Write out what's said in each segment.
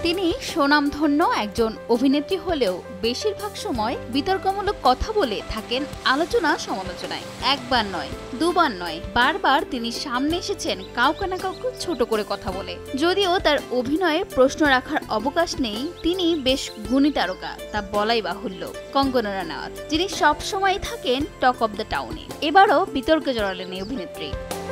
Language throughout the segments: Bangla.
তিনি সুনামধন্য একজন অভিনেত্রী হলেও বেশিরভাগ সময় বিতর্কমূলক কথা বলে থাকেন আলোচনা সমালোচনায়। একবার নয়, দুবার নয়, বারবার তিনি সামনে এসেছেন কাউকে না কাউকে ছোট করে কথা বলে। যদিও তার অভিনয়ে প্রশ্ন রাখার অবকাশ নেই, তিনি বেশ গুণী তারকা তা বলাই বাহুল্য। কঙ্গনা রানাওয়াত, যিনি সবসময় থাকেন টক অব দ্য টাউনে, এবারও বিতর্কে জড়ালেন এই অভিনেত্রী।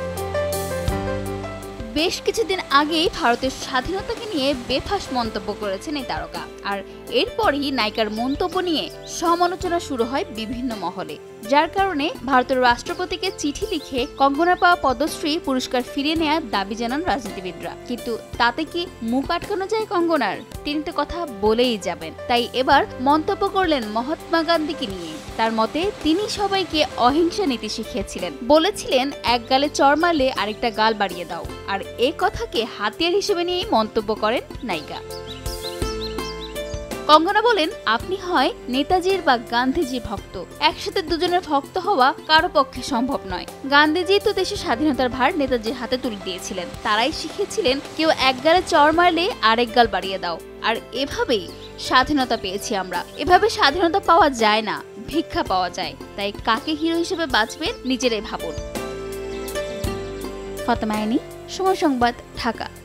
বেশ কিছুদিন আগেই ভারতের স্বাধীনতাকে নিয়ে বেফাঁস মন্তব্য করেছেন এই তারকা, আর এরপরই নায়িকার মন্তব্য নিয়ে সমালোচনা শুরু হয় বিভিন্ন মহলে, যার কারণে ভারতের রাষ্ট্রপতিকে চিঠি লিখে কঙ্গনার পাওয়া পদ্মশ্রী পুরস্কার ফিরিয়ে নেওয়ার দাবি জানান রাজনীতিবিদরা। কিন্তু তাতে কি মুখ আটকানো যায় কঙ্গনার? তিনি তো কথা বলেই যাবেন। তাই এবার মন্তব্য করলেন মহাত্মা গান্ধীকে নিয়ে। তার মতে তিনি সবাইকে অহিংসা নীতি শিখিয়েছিলেন, বলেছিলেন এক গালে চড় মারলে আরেকটা গাল বাড়িয়ে দাও, আর এই কথাকে হাতিয়ার হিসেবে নিয়েই মন্তব্য করেন নায়িকা। কঙ্গনা বলেন, আপনি হয় নেতাজির বা গান্ধীজির ভক্ত, একসাথে দুজনের ভক্ত হওয়া কারো পক্ষে সম্ভব নয়। গান্ধীজি তো দেশের স্বাধীনতার ভার নেতাজির হাতে তুলে দিয়েছিলেন, তারাই শিখিয়েছিলেন কেউ এক গালে চড় মারলে আরেক গাল বাড়িয়ে দাও, আর এভাবেই স্বাধীনতা পেয়েছি আমরা। এভাবে স্বাধীনতা পাওয়া যায় না, ভিক্ষা পাওয়া যায়। তাই কাকে হিরো হিসেবে বাঁচবেন নিজেরাই ভাবুন। ফাতেমা আইনি, সময় সংবাদ, ঢাকা।